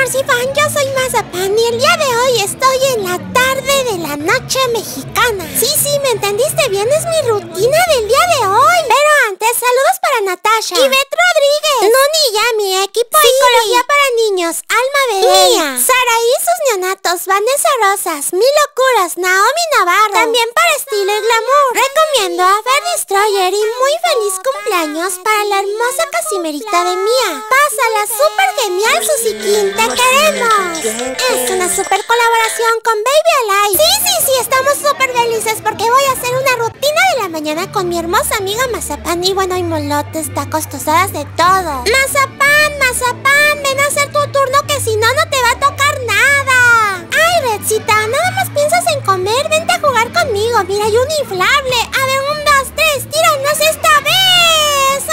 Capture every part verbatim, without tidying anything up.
Morcifan, yo soy Mazapán y el día de hoy estoy en la tarde de la noche mexicana. Sí, sí, me entendiste bien, es mi rutina del día de hoy. Pero antes, saludos para Natasha y Beth Rodríguez, Nuni Yami, equipo sí. Psicología para niños, Alma Bebé, Saraí y sus neonatos, Vanessa Rosas, Mi Locuras, Naomi Navarro, también para estilo y glamour. Recomiendo a Ver Destroyer y muy feliz cumpleaños para la hermosa Casimerita de Mía. Pásala súper genial, Susiquín, te queremos. Es una súper colaboración con Baby Alive. Sí, sí, sí, estamos súper felices porque voy a hacer una rutina de la mañana con mi hermosa amiga Mazapán. Y bueno, hay molotes, tacos, tostadas, de todo. Mazapán, Mazapán, ven a hacer tu turno que si no, no te va a tocar nada. Ay, Redcita, nada más piensas en comer, vente a jugar conmigo. Mira, hay un inflable. A ver, un, dos, tres, tíranos esta vez.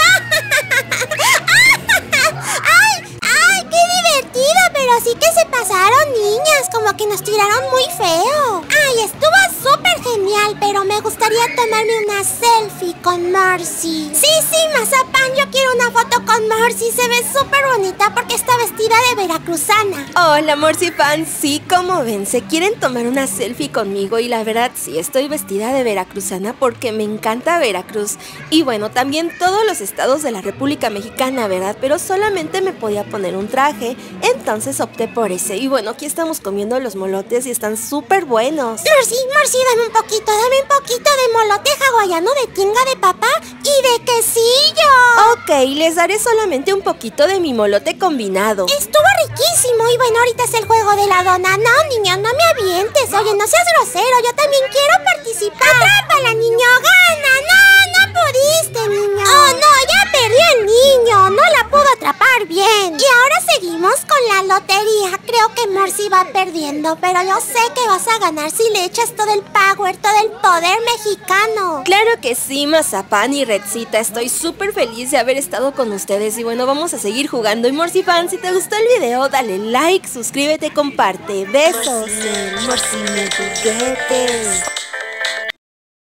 ¡Ay! ¡Ay! ¡Qué divertido! Pero sí que se pasaron, niñas. Como que nos tiraron muy feo. ¡Ay! Estuvo súper genial, pero me gustaría tomarme una selfie con Marcy. Sí, sí, Mazapán, yo quiero una foto con Marcy. Se ve súper bonita porque está vestida de veracruzana. Hola, Morcifan. Sí, como ven, se quieren tomar una selfie conmigo y la verdad sí, estoy vestida de veracruzana porque me encanta Veracruz. Y bueno, también todos los estados de la República Mexicana, ¿verdad? Pero solamente me podía poner un traje, entonces opté por ese. Y bueno, aquí estamos comiendo los molotes y están súper buenos. Marcy, Marcy, dame un poquito, dame un poquito de molote hawaiano de tinga de papá y de quesillo. Ok, les daré solamente un poquito de mi molote combinado. Estuvo riquísimo y bueno, ahorita es el juego de la dona. No, niño, no me avientes. Oye, no seas grosero, yo también quiero participar. Atrápala, niño, gana. No, no pudiste, niño. Oh, no, ya perdió el niño. No la pudo atrapar bien. Y ahora seguimos con la lotería. Creo que Marcy va perdiendo, pero yo sé que vas a ganar si le echas todo el power, todo el poder mexicano. Claro que sí, Mazapán y Redcita. Estoy súper feliz de haber estado con ustedes. Y bueno, vamos a seguir jugando. Y Morcifan, si te gustó el video, dale like, suscríbete, comparte. Besos. Morcine, morcine, juguetes.